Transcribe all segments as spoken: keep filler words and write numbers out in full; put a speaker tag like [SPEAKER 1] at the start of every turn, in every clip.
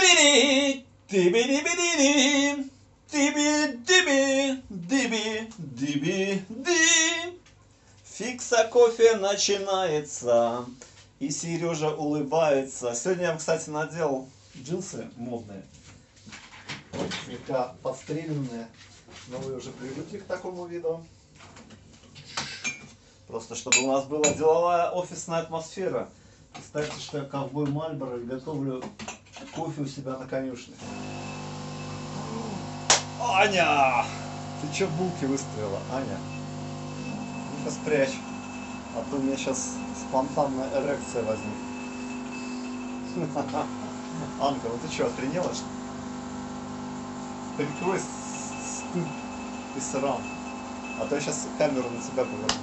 [SPEAKER 1] Диби-диби-диби, диби-диби-диби, диби-диби, диби-диби-ди. Фикса кофе начинается, и Сережа улыбается. Сегодня я, кстати, надел джинсы модные, слегка подстреленные, но вы уже привыкли к такому виду. Просто чтобы у нас была деловая офисная атмосфера. Представьте, что я ковбой Мальборо и готовлю кофе у себя на конюшне. Аня! Ты че булки выставила, Аня? Ну-ка спрячь, а то у меня сейчас спонтанная эрекция возникнет. Анка, ну ты что, охренела, что ли? Прикрой стыд и срам, а то я сейчас камеру на тебя поверну.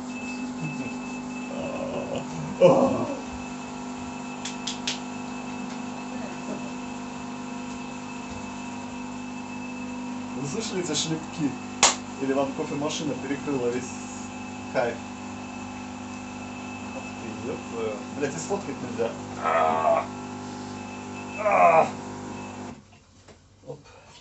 [SPEAKER 1] Вы слышали эти шлепки? Или вам кофемашина перекрыла весь кайф? Блять, и сфоткать нельзя. Оп.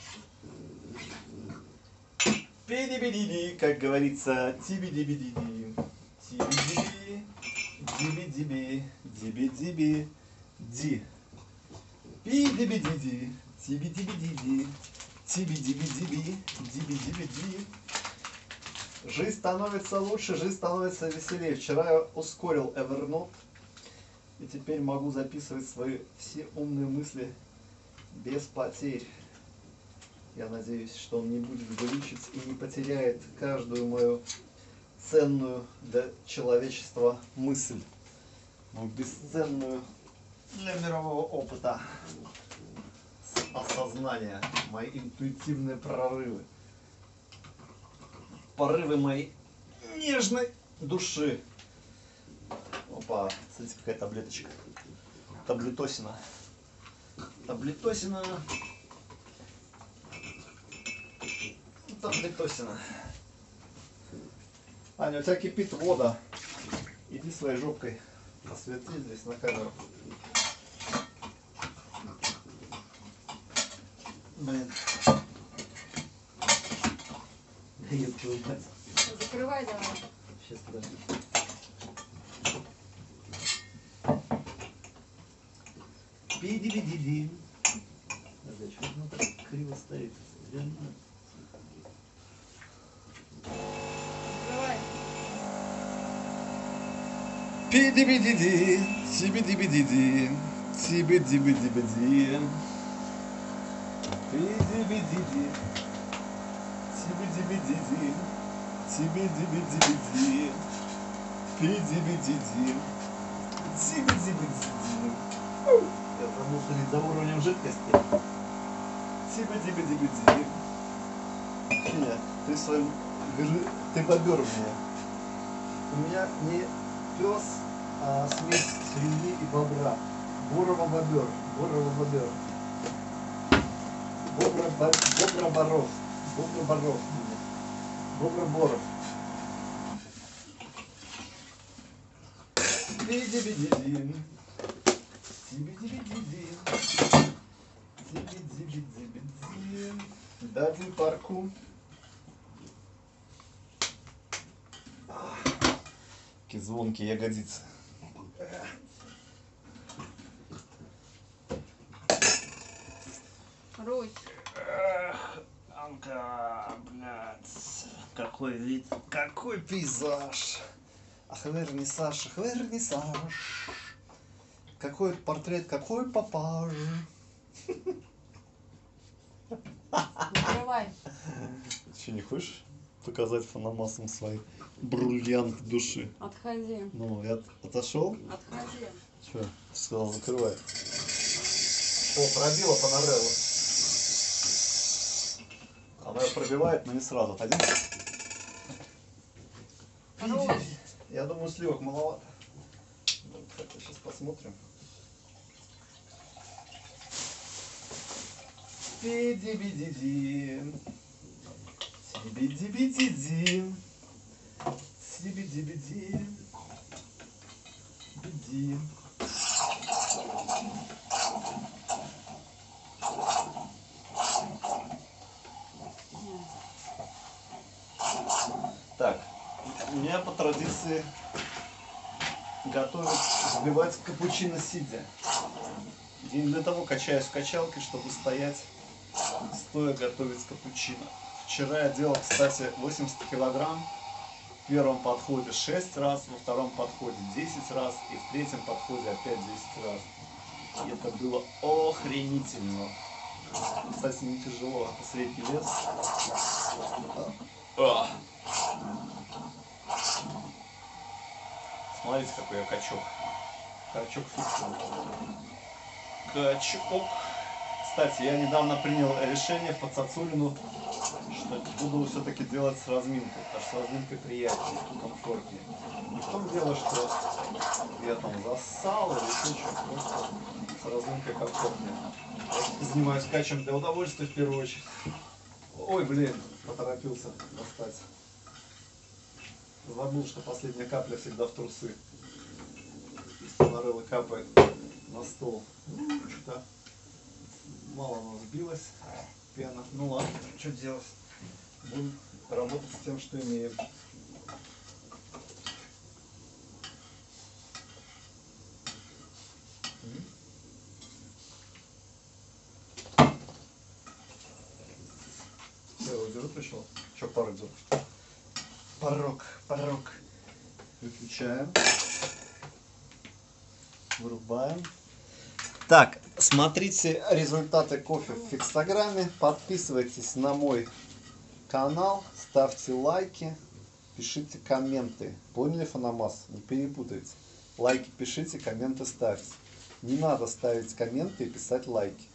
[SPEAKER 1] Пиди-биди-ди, как говорится, ти-би-ди-би-ди-ди. Ти-би-ди-би, диби-диби, диби-диби, ди. Пи-диби-ди-ди, ти-би-диби-ди-ди, ти-би-диби-диби, диби-диби-ди. Жизнь становится лучше, жизнь становится веселее. Вчера я ускорил Evernote, и теперь могу записывать свои все умные мысли без потерь. Я надеюсь, что он не будет глючить и не потеряет каждую мою ценную для человечества мысль, мою бесценную для мирового опыта осознания, мои интуитивные прорывы, порывы моей нежной души. Опа, смотрите, какая таблеточка. Таблетосина. Таблетосина. Таблетосина. Аня, у тебя кипит вода. Иди своей жопкой освети здесь на камеру. Блин.
[SPEAKER 2] Закрывай давай.
[SPEAKER 1] Сейчас, подожди. Пиди-биди-ди. Подожди, что оно так криво стоит?
[SPEAKER 2] Закрывай.
[SPEAKER 1] Пиди-биди-ди, ти-би-ди-би-ди-ди, ти-би-ди-би-ди-би-ди. Пиди-би-ди-ди, ти-би-ди-би-ди-ди, ти-би-ди-би-ди-би-ди, пиди-би-ди-ди, ти-би-ди-би-ди-ди. Я забыл следить за уровнем жидкости. Ти-би-ди-би-ди-би-ди. Нет, ты своим гры... ты бобер меня. У меня не пес, а смесь свиньи и бобра. Борова-бобер, борова-бобер. Бобра-боров, бобра-боров, бобра-боров. Биди-биди-ди, ти-би-ди-би-ди-ди, ти-би-ди-би-ди-би-ди. Дадим парку. Какие звонкие ягодицы.
[SPEAKER 2] Русь.
[SPEAKER 1] Эх, Анка, блядь, какой вид, какой пейзаж. Ах, вернисаж, ах, вернисаж. Какой портрет, какой папаж.
[SPEAKER 2] Закрывай.
[SPEAKER 1] Ты что, не хочешь показать фономасам свои бриллиант души?
[SPEAKER 2] Отходи.
[SPEAKER 1] Ну, я отошел.
[SPEAKER 2] Отходи.
[SPEAKER 1] Че? Ты сказал, закрывай. О, пробила панореллу. Она ее пробивает, но не сразу. Отойди.
[SPEAKER 2] Русь.
[SPEAKER 1] Я думаю, сливок маловато. Ну, хотя сейчас посмотрим. Пиди-биди-ди. Ти-би-ди-би-ди-ди. Ти-би-ди-би-ди. Биди. меня по традиции готовят взбивать капучино сидя. И для того качаюсь в качалке, чтобы стоять, стоя готовить капучино. Вчера я делал, кстати, восемьдесят килограмм. В первом подходе шесть раз, во втором подходе десять раз и в третьем подходе опять десять раз. И это было охренительно. Кстати, не тяжело, это средний вес. А. Смотрите, какой я качок. Качок фиксирует. Качок. Кстати, я недавно принял решение по Цацулину, что буду все-таки делать с разминкой, потому что с разминкой приятнее, комфортнее. Не в том дело, что я там зассал или еще что-то, просто с разминкой комфортнее. Я занимаюсь качем для удовольствия в первую очередь. Ой, блин, поторопился достать. Забыл, что последняя капля всегда в трусы. Нарыло капает на стол. Что-то мало оно сбилось. Пена. Ну ладно, что делать? Будем работать с тем, что имеем. Все, удерут пришел? Че, пар идет? Порог, порог. Выключаем. Вырубаем. Так, смотрите результаты кофе в Фикстаграме. Подписывайтесь на мой канал. Ставьте лайки. Пишите комменты. Поняли, Фаномас? Не перепутайте. Лайки пишите, комменты ставьте. Не надо ставить комменты и писать лайки.